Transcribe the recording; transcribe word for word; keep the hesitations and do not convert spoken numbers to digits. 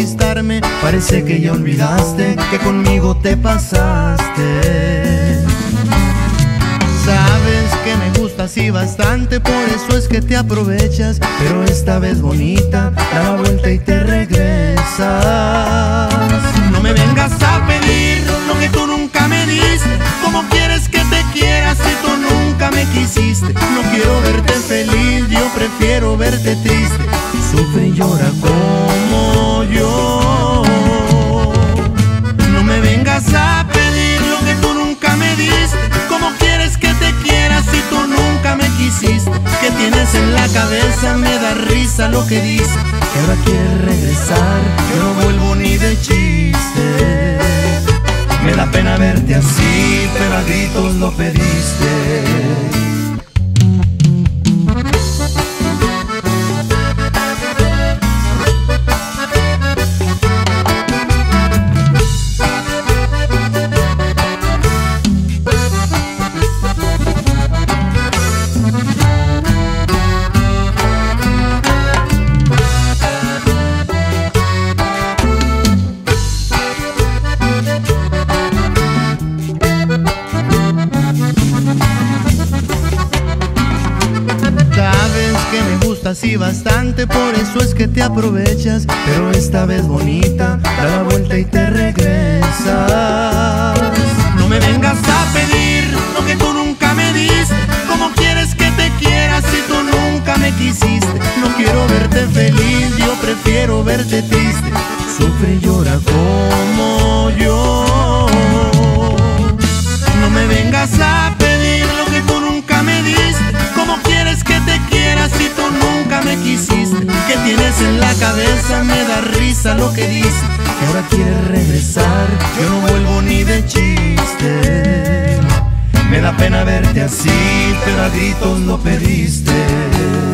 conquistarme. Parece que ya olvidaste que conmigo te pasaste. Sabes que me gustas y bastante, por eso es que te aprovechas. Pero esta vez bonita, da la vuelta y te regresas. No me vengas a pedir lo que tú nunca me diste. ¿Cómo quieres que te quiera si tú nunca me quisiste? No quiero verte feliz, yo prefiero verte triste. Sufre y llora como yo. No me vengas a pedir lo que tú nunca me diste. ¿Cómo quieres que te quiera si tú nunca me quisiste? ¿Qué tienes en la cabeza? Me da risa lo que dices, que ahora quieres regresar, yo no vuelvo ni de chiste. Me da pena verte así, pero a gritos lo pediste. Que me gustas y bastante, por eso es que te aprovechas. Pero esta vez bonita, da la vuelta y te regresas. No me vengas a pedir lo que tú nunca me diste. ¿Cómo quieres que te quiera si tú nunca me quisiste? No quiero verte feliz, yo prefiero verte triste. Sufre y llora como yo. No me vengas a pedir lo que tú nunca me diste. ¿Cómo quieres que te quiera si tú nunca me quisiste? ¿Qué tienes en la cabeza? Me da risa lo que dices, que ahora quieres regresar, yo no vuelvo ni de chiste. Me da pena verte así, pero a gritos lo pediste.